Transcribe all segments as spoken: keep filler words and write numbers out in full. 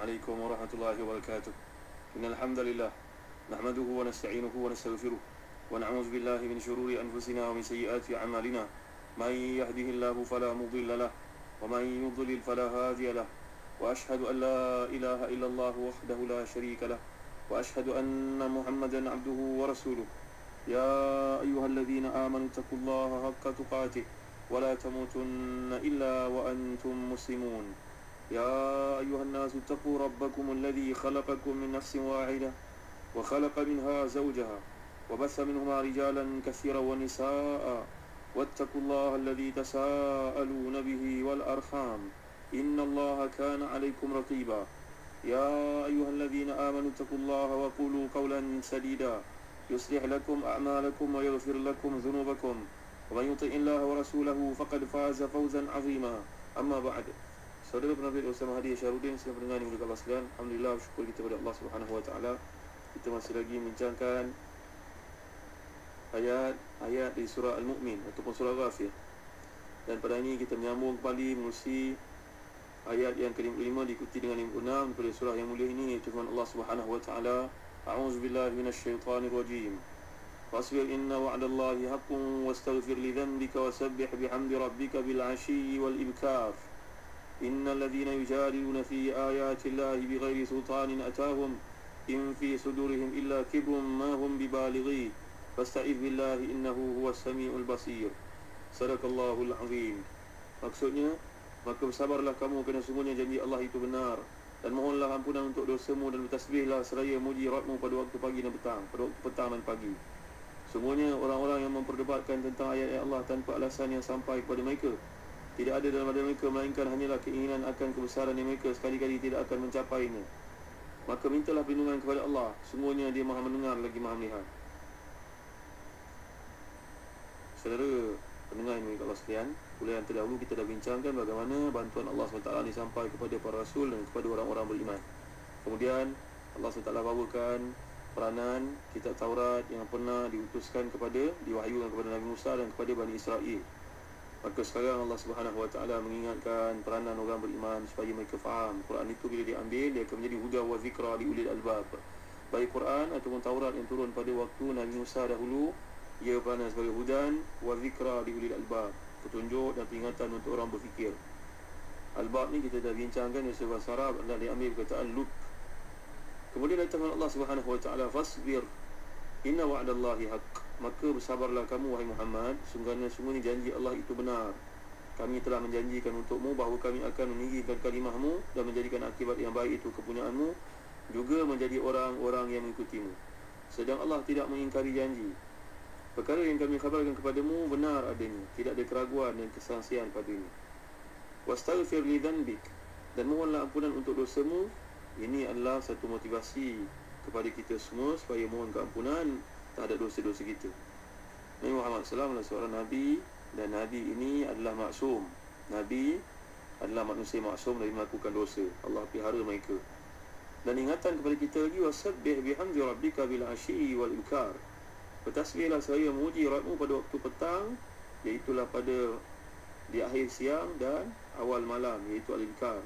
عليكم ورحمة الله وبركاته. إن الحمد لله نحمده ونستعينه ونستغفره ونعوذ بالله من شرور أنفسنا ومن سيئات أعمالنا. من يهده الله فلا مضل له ومن يضلل فلا هادي له، وأشهد أن لا إله إلا الله وحده لا شريك له، وأشهد أن محمدا عبده ورسوله. يا أيها الذين آمنوا اتقوا الله حق تقاته ولا تموتن إلا وأنتم مسلمون. يا أيها الناس اتقوا ربكم الذي خلقكم من نفس واحدة وخلق منها زوجها وبث منهما رجالا كثيرا ونساء، واتقوا الله الذي تساءلون به والأرحام إن الله كان عليكم رقيبا. يا أيها الذين آمنوا اتقوا الله وقولوا قولا سديدا يصلح لكم أعمالكم ويغفر لكم ذنوبكم، ومن يطع الله ورسوله فقد فاز فوزا عظيما. أما بعد. Saudara penerbit bersama Hadi Syarudin, sedang pendengar yang berdekat Allah sekalian, alhamdulillah, bersyukur kita kepada Allah Subhanahu Wa Taala. Kita masih lagi membincangkan ayat-ayat di surah Al-Mu'min ataupun surah Ghafir. Dan pada ini kita menyambung kembali mengurusi ayat yang ke lima puluh lima diikuti dengan lima puluh enam daripada surah yang mulia ini, iaitu firman Allah Subhanahu Wa Taala, A'udzubillahi minasyaitonirrajim. Fasbir inna wa'dallahi haqqun wastaghfir li dhanbika wasabbih bihamdi rabbika bil 'ashiyyi wal ibkar. Innal ladzina yujadiluna fi ayati llahi bighairi sultanin atahum in fi sudurihim illa kibrun ma hum bibalighi fasta'iz billahi innahu huwas samiul basir. Sadaqallahul azim. Maksudnya, maka bersabarlah kamu kerana sungguhnya janji Allah itu benar, dan mohonlah ampunan untuk dosamu dan bertasbihlah seraya muji Rabbmu pada waktu pagi dan petang, pada waktu petang dan pagi. Sungguhnya orang-orang yang memperdebatkan tentang ayat-ayat Allah tanpa alasan yang sampai kepada mereka, tidak ada dalam diri mereka melainkan hanyalah keinginan akan kebesaran yang mereka sekali-kali tidak akan mencapainya. Maka mintalah perlindungan kepada Allah, sungguhnya Dia Maha mendengar lagi Maha melihat. Saudara pendengar yang Allah sekalian, kuliah yang terdahulu kita dah bincangkan bagaimana bantuan Allah subhanahu wa taala ini sampai kepada para rasul dan kepada orang-orang beriman. Kemudian Allah subhanahu wa taala bawakan peranan kitab Taurat yang pernah diutuskan kepada, diwahyukan kepada Nabi Musa dan kepada Bani Israel. Maka sekarang Allah Subhanahu Wa Taala mengingatkan peranan orang beriman supaya mereka faham Quran itu bila diambil, dia akan menjadi huda wa zikra li ulil albab. Baik Quran ataupun Taurat yang turun pada waktu Nabi Musa dahulu, ia peranan sebagai hudan wa zikra li ulil albab, petunjuk dan peringatan untuk orang berfikir. Albab ni kita dah bincangkan, yang bahasa Arab adalah diambil perkataan lub. Kemudian datang Allah Subhanahu Wa Taala, fasbir inna wa'dallahi haqq. Maka bersabarlah kamu wahai Muhammad, sungguhnya sungguhnya janji Allah itu benar. Kami telah menjanjikan untukmu bahawa kami akan meninggikan kalimahmu dan menjadikan akibat yang baik itu kepunyaanmu, juga menjadi orang-orang yang mengikutimu. Sedang Allah tidak mengingkari janji. Perkara yang kami khabarkan kepadamu benar adanya, tidak ada keraguan dan kesangsian padanya. Wastaghfir li dhanbik, dan mohonlah ampunan untuk dosamu. Ini adalah satu motivasi kepada kita semua supaya mohon keampunan terhadap dosa-dosa kita. Nabi Muhammad sallallahu alaihi wasallam adalah seorang Nabi, dan Nabi ini adalah maksum. Nabi adalah manusia maksum dari melakukan dosa. Allah pelihara mereka. Dan ingatan kepada kita lagi, wasabbih bihamdi rabbika bil 'ashyi wal ibkar. Bertasbihlah seraya memuji Rabbmu pada waktu petang, iaitulah pada di akhir siang dan awal malam, iaitu al-ibkar.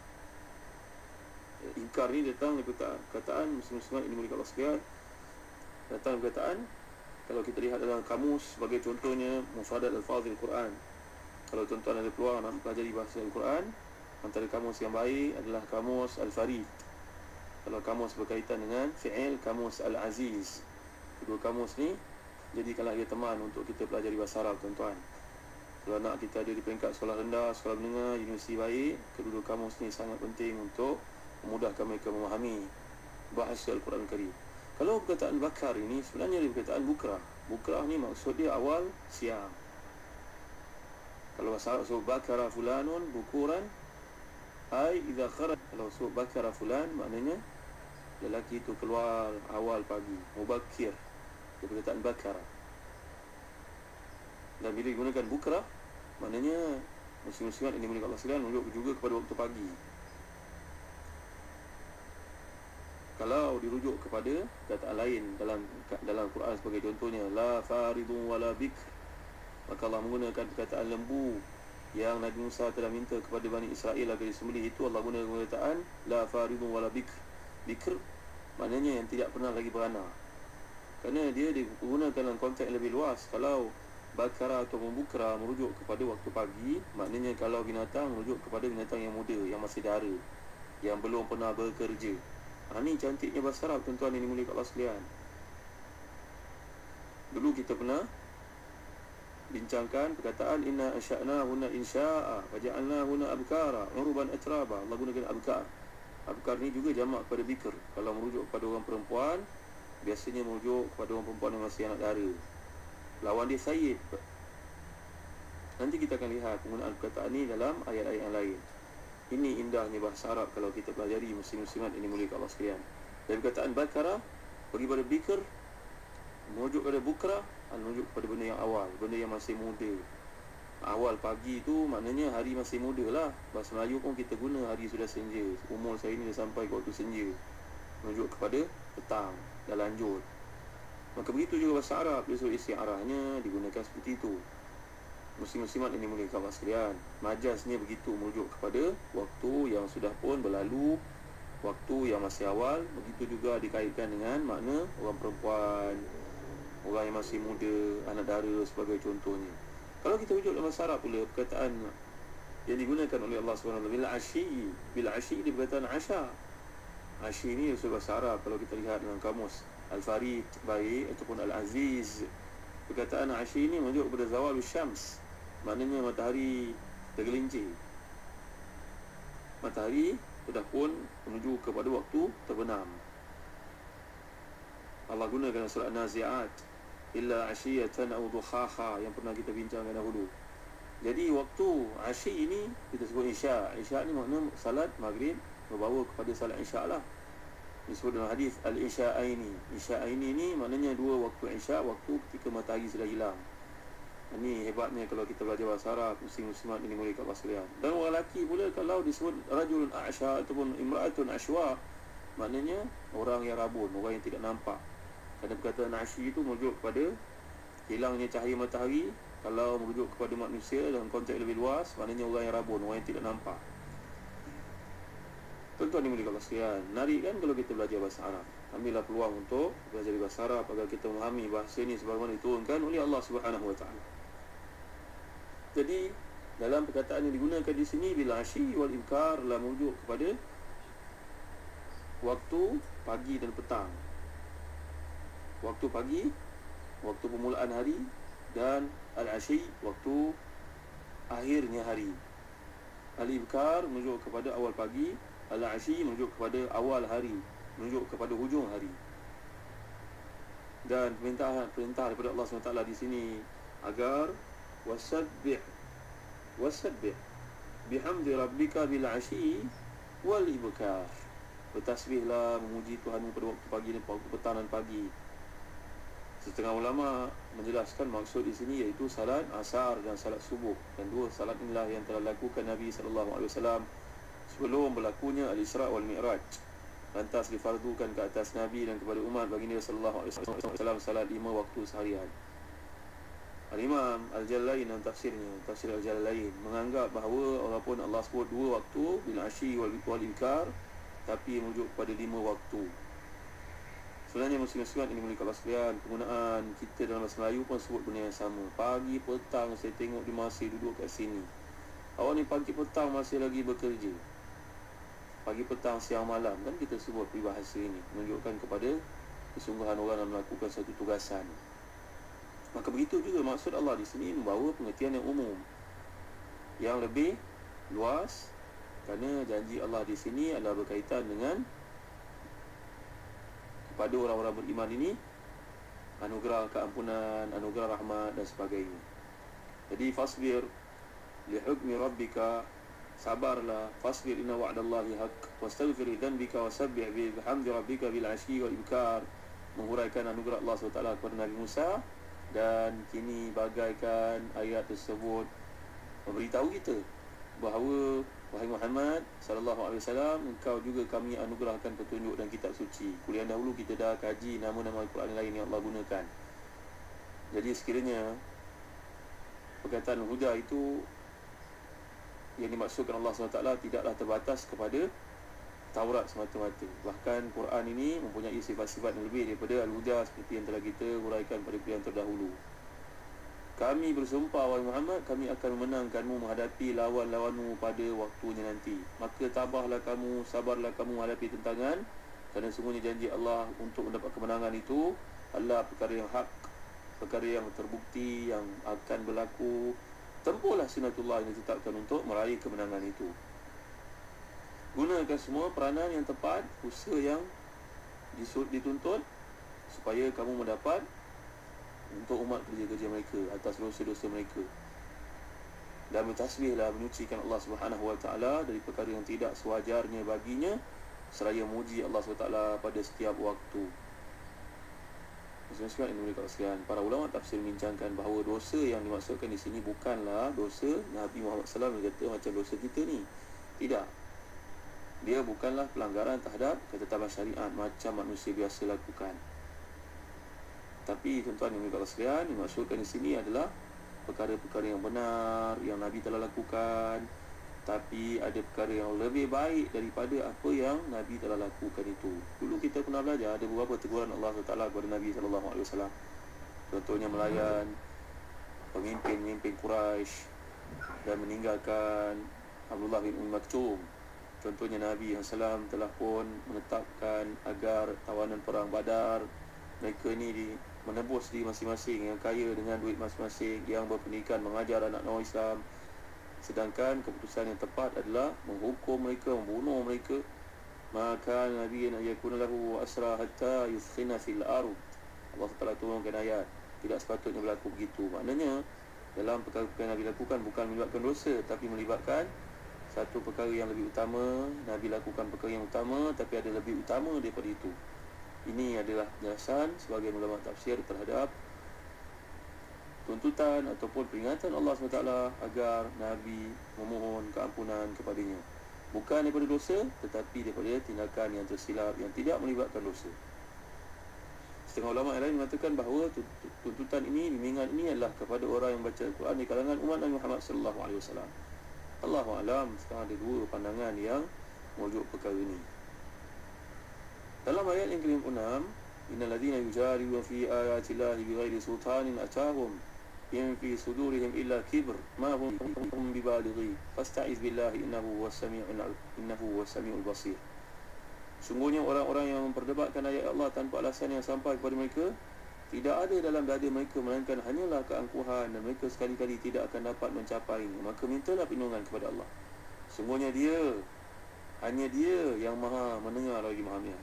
Ingkar ni datang dari perkataan muslim-muslimat ini mulia Allah sekalian. Datang perkataan, kalau kita lihat dalam kamus, sebagai contohnya Mufadat Al-Fadhil Quran. Kalau tuan-tuan ada peluang nak pelajari bahasa Al-Quran, antara kamus yang baik adalah kamus Al-Farid. Kalau kamus berkaitan dengan fi'il, kamus Al-Aziz. Kedua kamus ni jadikanlah dia teman untuk kita pelajari bahasa Arab, tuan-tuan. Kalau nak kita ada di peringkat sekolah rendah, sekolah menengah, universiti baik, kedua kamus ni sangat penting untuk memudahkan mereka memahami bahasa Al-Quran Karim. Kalau perkataan bakar ini sebenarnya dia perkataan bukrah. Bukrah ni maksud dia awal siang. Kalau bahasa Arab sebut bakara fulanun bukuran, ai idza kharaj. Kalau sebut bakara fulan maknanya lelaki itu keluar awal pagi, mubakir. Dia perkataan bakara. Dan bila digunakan bukrah, maknanya muslim-muslimat ini mulia Allah sekalian menunjuk juga kepada waktu pagi. Kalau dirujuk kepada kataan lain dalam dalam Quran sebagai contohnya la faridun wala bikr, maka Allah menggunakan perkataan lembu yang Nabi Musa telah minta kepada Bani Israel agar disembelih itu, Allah guna perkataan la faridun wala bikr. Bikr maknanya yang tidak pernah lagi beranak, kerana dia digunakan dalam konteks lebih luas. Kalau bakara atau membukra merujuk kepada waktu pagi, maknanya kalau binatang merujuk kepada binatang yang muda, yang masih dara, yang belum pernah bekerja. Ha, ni cantiknya bahasa Arab, tuan-tuan yang dimuliakan Allah sekalian. Dulu kita pernah bincangkan perkataan inna ansha'na huna insya'a waja'alna huna abkara uruban atraba. Allah gunakan abkar. Abkar ni juga jamak kepada bikr. Kalau merujuk kepada orang perempuan, biasanya merujuk kepada orang perempuan yang masih anak dara. Lawan dia sayyid. Nanti kita akan lihat penggunaan perkataan ni dalam ayat-ayat yang lain. Ini indahnya bahasa Arab kalau kita pelajari, muslim-muslimat ini mulia Allah sekalian. Dari perkataan bakara pergi pada bikr, merujuk kepada bukra, merujuk kepada benda yang awal, benda yang masih muda. Awal pagi tu maknanya hari masih muda lah. Bahasa Melayu pun kita guna hari sudah senja. Umur saya ni dah sampai ke waktu senja, merujuk kepada petang, dah lanjut. Maka begitu juga bahasa Arab, dia suruh istiarahnya digunakan seperti itu. Muslim-muslimat ini mulia Allah sekalian, majaznya begitu, merujuk kepada waktu yang sudah pun berlalu, waktu yang masih awal. Begitu juga dikaitkan dengan makna orang perempuan, orang yang masih muda, anak dara sebagai contohnya. Kalau kita rujuk dalam bahasa Arab pula, perkataan yang digunakan oleh Allah subhanahu wa taala bil asyi, bil asyi di perkataan asya. Asyi ni usul bahasa Arab. Kalau kita lihat dalam kamus Al-Farid baik ataupun Al-Aziz, perkataan asyi ni merujuk kepada zawalus syams, maknanya matahari tergelincir, matahari sudah pun menuju kepada waktu terbenam. Allah gunakan surah An-Nazi'at illa asyiyatan aw duhaha yang pernah kita bincangkan dahulu. Jadi waktu asyi ini kita sebut isya. Isya ni makna salat maghrib berbawa kepada salat isya lah. Disebut dalam hadis al-isya'aini. Isya'aini ni maknanya dua waktu isya, waktu ketika matahari sudah hilang. Ini hebatnya kalau kita belajar bahasa Arab, muslim-muslimat ini mulia Allah sekalian. Dan orang lelaki pula kalau disebut rajulun a'sha ataupun imra'atun ashwa, maknanya orang yang rabun, orang yang tidak nampak. Kerana perkataan asyi itu merujuk kepada hilangnya cahaya matahari. Kalau merujuk kepada manusia dalam konteks lebih luas, maknanya orang yang rabun, orang yang tidak nampak. Tuan-tuan ini mulia Allah sekalian, menarik kan kalau kita belajar bahasa Arab. Ambillah peluang untuk belajar bahasa Arab agar kita memahami bahasa ini sebagaimana diturunkan oleh Allah Subhanahu wa taala. Jadi dalam perkataan yang digunakan di sini bila asyi wal ibkar lah merujuk kepada waktu pagi dan petang. Waktu pagi, waktu permulaan hari, dan al-asyi, waktu akhirnya hari. Al-ibkar merujuk kepada awal pagi, al-asyi merujuk kepada awal hari, merujuk kepada hujung hari. Dan perintah perintah daripada Allah subhanahu wa taala di sini agar wasabbih wasabbih bihamdi rabbika bil asyi wal ibkar. Bertasbihlah, memuji Tuhanmu pada waktu pagi dan waktu petang dan pagi. Setengah ulama menjelaskan maksud di sini iaitu salat asar dan salat subuh. Dan dua salat inilah yang telah dilakukan Nabi sallallahu alaihi wasallam sebelum berlakunya al-Isra' wal Mi'raj. Lantas difardukan ke atas Nabi dan kepada umat baginda sallallahu alaihi wasallam salat lima waktu seharian. Al-Imam Al-Jalalain dalam tafsirnya, tafsir Al-Jalalain, menganggap bahawa walaupun Allah sebut dua waktu bil asyi wal ibkar, tapi merujuk kepada lima waktu. Sebenarnya muslim-muslimat ini mulia Allah sekalian, penggunaan kita dalam bahasa Melayu pun sebut benda yang sama. Pagi petang saya tengok dia masih duduk kat sini. Awak ni pagi petang masih lagi bekerja. Pagi petang siang malam kan kita sebut peribahasa ini, menunjukkan kepada kesungguhan orang yang melakukan satu tugasan. Maka begitu juga maksud Allah di sini membawa pengertian yang umum, yang lebih luas, kerana janji Allah di sini adalah berkaitan dengan kepada orang-orang beriman ini anugerah keampunan, anugerah rahmat dan sebagainya. Jadi fasbir li hukmi rabbika, sabarlah, fasbir inna wa'dallahi haqq, wastaghfir li dhanbika wasabbih bihamdi rabbika bil asyi wal ibkar, menghuraikan anugerah Allah subhanahu wa taala kepada Nabi Musa. Dan kini bagaikan ayat tersebut memberitahu kita bahawa wahai Muhammad sallallahu alaihi wasallam, engkau juga kami anugerahkan petunjuk dan kitab suci. Kuliah dahulu kita dah kaji nama-nama Al-Quran lain yang Allah gunakan. Jadi sekiranya perkataan huda itu yang dimaksudkan Allah subhanahu wa taala tidaklah terbatas kepada Taurat semata-mata. Bahkan Quran ini mempunyai sifat-sifat yang lebih daripada Al-Huda seperti yang telah kita huraikan pada kuliah terdahulu. Kami bersumpah, wahai Muhammad, kami akan memenangkanmu menghadapi lawan-lawanmu pada waktunya nanti. Maka tabahlah kamu, sabarlah kamu menghadapi tentangan, kerana sungguhnya janji Allah untuk mendapat kemenangan itu adalah perkara yang hak, perkara yang terbukti, yang akan berlaku. Tempuhlah sunatullah yang ditetapkan untuk meraih kemenangan itu. Gunakan semua peranan yang tepat, usaha yang dituntut supaya kamu mendapat untuk umat kerja-kerja mereka atas dosa-dosa mereka. Dan bertasbihlah, menyucikan Allah Subhanahu Wa Taala dari perkara yang tidak sewajarnya baginya, seraya muji Allah Subhanahu Wa Taala pada setiap waktu. Maksudnya ini mereka sekalian, para ulama tafsir membincangkan bahawa dosa yang dimaksudkan di sini bukanlah dosa Nabi Muhammad sallallahu alaihi wasallam kata macam dosa kita ni. Tidak. Dia bukanlah pelanggaran terhadap ketetapan syariat macam manusia biasa lakukan. Tapi tuan-tuan yang mereka sekalian, dimaksudkan di sini adalah perkara-perkara yang benar yang Nabi telah lakukan, tapi ada perkara yang lebih baik daripada apa yang Nabi telah lakukan itu. Dulu kita pernah belajar ada beberapa teguran Allah subhanahu wa taala kepada Nabi sallallahu alaihi wasallam. Contohnya melayan pemimpin-pemimpin Quraisy dan meninggalkan Abdullah bin Umm Maktum. Contohnya Nabi sallallahu alaihi wasallam telah pun menetapkan agar tawanan perang Badar mereka ni di, menebus diri masing-masing, yang kaya dengan duit masing-masing, yang berpendidikan mengajar anak non Islam. Sedangkan keputusan yang tepat adalah menghukum mereka, membunuh mereka. Maka Nabi nak yakuna lahu asra hatta yuskhina fil ard. Allah Taala turunkan ayat, tidak sepatutnya berlaku begitu. Maknanya dalam perkara-perkara yang Nabi lakukan bukan melibatkan dosa, tapi melibatkan satu perkara yang lebih utama. Nabi lakukan perkara yang utama, tapi ada lebih utama daripada itu. Ini adalah penjelasan sebagai ulama tafsir terhadap tuntutan ataupun peringatan Allah subhanahu wa taala agar Nabi memohon keampunan kepadanya, bukan daripada dosa tetapi daripada tindakan yang tersilap yang tidak melibatkan dosa. Setengah ulama yang lain mengatakan bahawa tuntutan ini, bimbingan ini adalah kepada orang yang baca Al-Quran di kalangan umat Nabi Muhammad sallallahu alaihi wasallam. Allahu a'lam, sekarang ada dua pandangan yang merujuk perkara ini. Dalam ayat yang ke lima puluh enam, innal ladzina yujadiluna fi ayatillahi bighairi sultanin atahum in fi sudurihim illa kibr ma hum bibalighi fasta'iz billahi innahu huwas sami'ul innahu huwas sami'ul basir. Sungguhnya orang-orang yang memperdebatkan ayat Allah tanpa alasan yang sampai kepada mereka, tidak ada dalam dada mereka melainkan hanyalah keangkuhan, dan mereka sekali-kali tidak akan dapat mencapainya. Maka mintalah perlindungan kepada Allah. Sungguhnya dia, hanya dia yang maha mendengar lagi maha melihat.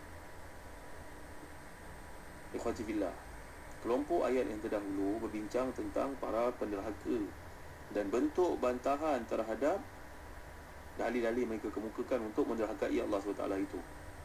Ikhwati fillah, kelompok ayat yang terdahulu berbincang tentang para penderhaka dan bentuk bantahan terhadap dalil-dalil mereka kemukakan untuk menderhakai Allah subhanahu wa taala itu.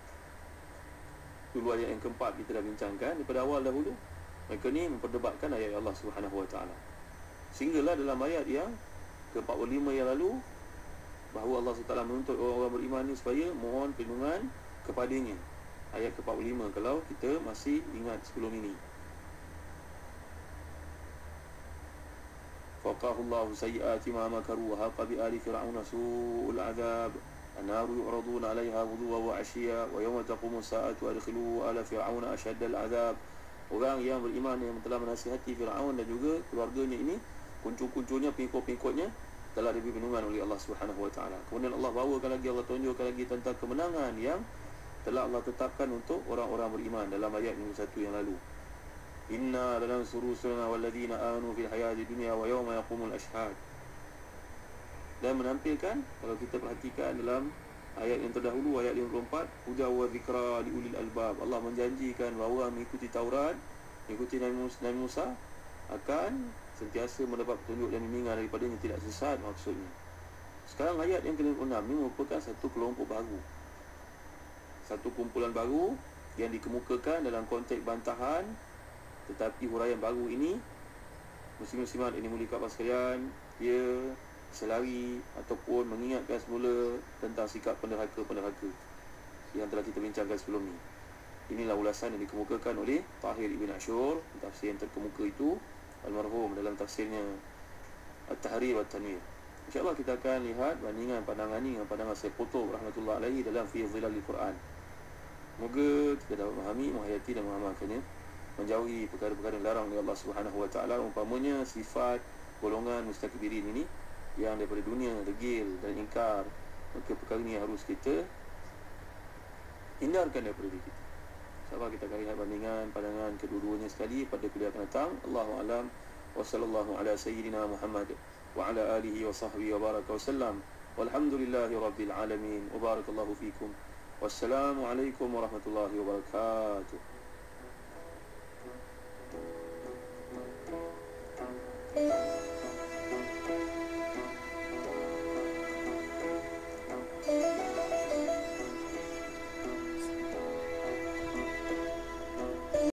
Dulu ayat yang keempat kita dah bincangkan daripada awal dahulu. Mereka ni memperdebatkan ayat Allah subhanahu wa taala. Sehinggalah dalam ayat yang ke empat puluh lima yang lalu, bahawa Allah subhanahu wa taala menuntut orang-orang beriman ni supaya mohon perlindungan kepadanya. Ayat ke empat puluh lima kalau kita masih ingat sebelum ini. Faqahullahu sayyiati ma makaru wa haqa bi ali fir'auna su'ul 'adzab. An-naru yu'raduna 'alayha ghuduwan wa 'ashiyya wa yawma taqumu as-sa'atu adkhilu ala fir'auna ashaddal 'adzab. Orang yang beriman yang telah menasihati Fir'aun dan juga keluarganya ini, kuncu-kuncunya, pengikut-pengikutnya telah diberi perlindungan oleh Allah Subhanahu wa taala. Kemudian Allah bawakan lagi, Allah tunjukkan lagi tentang kemenangan yang telah Allah tetapkan untuk orang-orang beriman dalam ayat lima puluh satu yang lalu. Inna lanansuru rusulana walladzina amanu fil hayati dunya wa yawma yaqumul ashhad. Dan menampilkan, kalau kita perhatikan dalam ayat yang terdahulu, ayat lima puluh empat, huda wa dzikra liulil albab. Allah menjanjikan bahawa mengikuti Taurat, mengikuti Nabi Musa, Nabi Musa akan sentiasa mendapat petunjuk dan bimbingan daripadanya, tidak sesat maksudnya. Sekarang ayat yang ke lima puluh enam ini merupakan satu kelompok baru, satu kumpulan baru yang dikemukakan dalam konteks bantahan, tetapi huraian baru ini, muslim-muslimat ini mulia kat sekalian, dia selari ataupun mengingatkan semula tentang sikap penderhaka-penderhaka yang telah kita bincangkan sebelum ni. Inilah ulasan yang dikemukakan oleh Tahir Ibn Ashur, tafsir yang terkemuka itu almarhum dalam tafsirnya At-Tahrir wa At-Tanwir. InsyaAllah kita akan lihat bandingan pandangan ini dengan pandangan Syekh Qutb rahmatullah alaihi dalam Fi Dhilalil Quran. Moga kita dapat memahami, menghayati dan mengamalkannya, menjauhi perkara-perkara yang larang oleh Allah Subhanahu Wa Taala, umpamanya sifat golongan mustakbirin ini yang daripada dunia degil dan ingkar. Maka perkara ini harus kita hindarkan daripada diri kita. InsyaAllah kita akan lihat bandingan pandangan kedua-duanya sekali pada kuliah akan datang. Allahu a'lam. Wa sallallahu ala sayyidina Muhammad wa ala alihi wa sahbihi wa baraka wa sallam. Walhamdulillahi rabbil alamin. Wa barakallahu fikum. Wassalamualaikum warahmatullahi wabarakatuh.